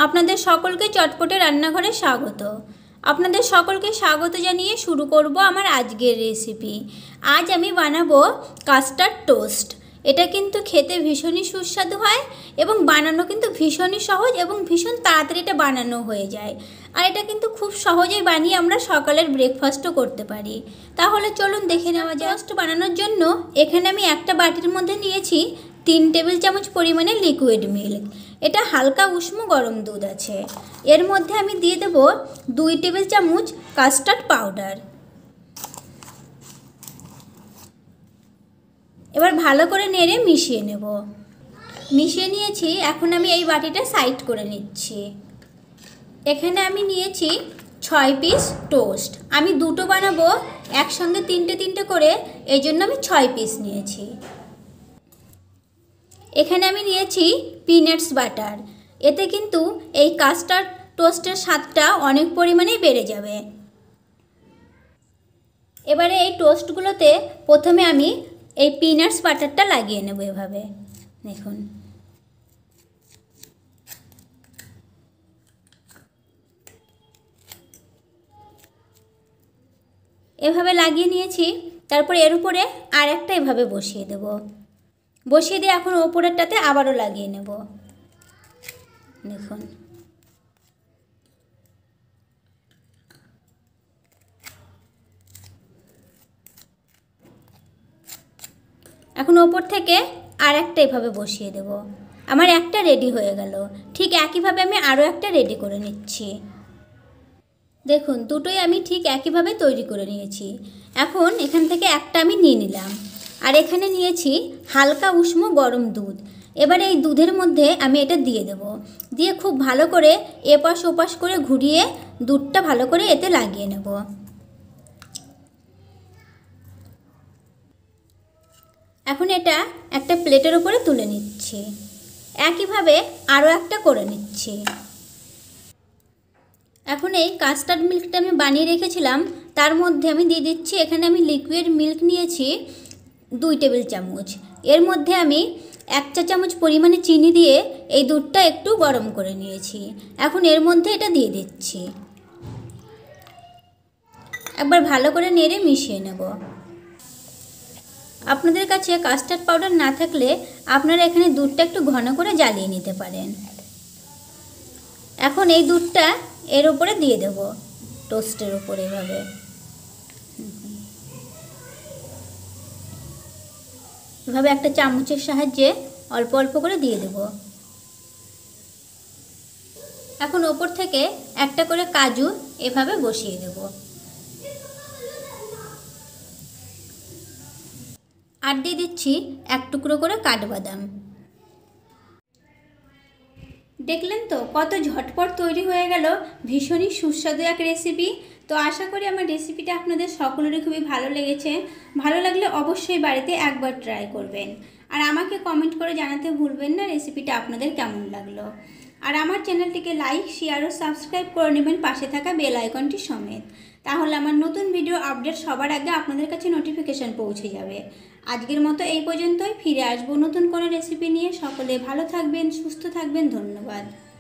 আপনাদের সকলকে চটপটে রান্নাঘরে স্বাগত। আপনাদের সকলকে স্বাগত জানিয়ে শুরু করব আমার আজকের রেসিপি। আজ আমি বানাবো কাস্টার্ড টোস্ট। এটা কিন্তু খেতে ভীষণই সুস্বাদু হয় এবং বানানো কিন্তু ভীষণই সহজ এবং ভীষণ তাড়াতাড়ি এটা বানানো হয়ে যায়। আর এটা কিন্তু খুব সহজেই বানিয়ে আমরা সকালের ব্রেকফাস্টও করতে পারি। তাহলে চলুন দেখে নেওয়া যায়। টোস্ট বানানোর জন্য এখানে আমি একটা বাটির মধ্যে নিয়েছি 3 টেবিল চামচ পরিমাণে লিকুইড মিল্ক। এটা হালকা উষ্ণ গরম দুধ আছে। এর মধ্যে আমি দিয়ে দেব 2 টেবিল চামচ কাস্টার্ড পাউডার। এবার ভালো করে নেড়ে মিশিয়ে নেব। মিশিয়ে নিয়েছি, এখন আমি এই বাটিটা সাইড করে নিচ্ছি। এখানে আমি নিয়েছি 6 পিস টোস্ট। আমি দুটো বানাবো, একসঙ্গে 3টে করে, এই জন্য আমি 6 পিস নিয়েছি। এখানে আমি নিয়েছি পিনাটস বাটার। এতে কিন্তু এই কাস্টার্ড টোস্টের স্বাদটা অনেক পরিমাণেই বেড়ে যাবে। এবারে এই টোস্টগুলোতে প্রথমে আমি এই পিনাটস বাটারটা লাগিয়ে নেব। এভাবে দেখুন, এভাবে লাগিয়ে নিয়েছি। তারপর এর উপরে আর একটা এভাবে বসিয়ে দেব। বসিয়ে দিয়ে এখন ওপরেরটাতে আবারও লাগিয়ে নেব। দেখুন, এখন ওপর থেকে আর একটা এভাবে বসিয়ে দেব। আমার একটা রেডি হয়ে গেল। ঠিক একইভাবে আমি আরও একটা রেডি করে নিচ্ছি। দেখুন, দুটোই আমি ঠিক একইভাবে তৈরি করে নিয়েছি। এখন এখান থেকে একটা আমি নিয়ে নিলাম, আর এখানে নিয়েছি হালকা উষ্ণ গরম দুধ। এবার এই দুধের মধ্যে আমি এটা দিয়ে দেব। দিয়ে খুব ভালো করে এপাশ ওপাশ করে ঘুরিয়ে দুধটা ভালো করে এতে লাগিয়ে নেব। এখন এটা একটা প্লেটের উপরে তুলে নিচ্ছি। একইভাবে আরও একটা করে নিচ্ছি। এখন এই কাস্টার্ড মিল্কটা আমি বানিয়ে রেখেছিলাম, তার মধ্যে আমি দিয়ে দিচ্ছি। এখানে আমি লিকুইড মিল্ক নিয়েছি 2 টেবিল চামচ। এর মধ্যে আমি 1 চা চামচ পরিমাণে চিনি দিয়ে এই দুধটা একটু গরম করে নিয়েছি। এখন এর মধ্যে এটা দিয়ে দিচ্ছি। একবার ভালো করে নেড়ে মিশিয়ে নেব। আপনাদের কাছে কাস্টার্ড পাউডার না থাকলে আপনারা এখানে দুধটা একটু ঘন করে জ্বালিয়ে নিতে পারেন। এখন এই দুধটা এর উপরে দিয়ে দেব, টোস্টের উপরে এভাবে। এভাবে একটা চামচের সাহায্যে অল্প অল্প করে দিয়ে দেব। এখন ওপর থেকে একটা করে কাজু এভাবে বসিয়ে দেব। আর দিয়ে দিচ্ছি 1 টুকরো করে কাঠবাদাম। দেখলেন তো কত ঝটপট তৈরি হয়ে গেল ভীষণই সুস্বাদু এক রেসিপি। তো আশা করি আমার রেসিপিটা আপনাদের সকলেরই খুবই ভালো লেগেছে। ভালো লাগলে অবশ্যই বাড়িতে একবার ট্রাই করবেন। আর আমাকে কমেন্ট করে জানাতে ভুলবেন না রেসিপিটা আপনাদের কেমন লাগলো। আর আমার চ্যানেলটিকে লাইক, শেয়ার ও সাবস্ক্রাইব করে নেবেন পাশে থাকা বেল আইকনটি সমেত। তাহলে আমার নতুন ভিডিও আপডেট সবার আগে আপনাদের কাছে নোটিফিকেশান পৌঁছে যাবে। আজকের মতো এই পর্যন্তই। ফিরে আসবো নতুন কোনো রেসিপি নিয়ে। সকলে ভালো থাকবেন, সুস্থ থাকবেন। ধন্যবাদ।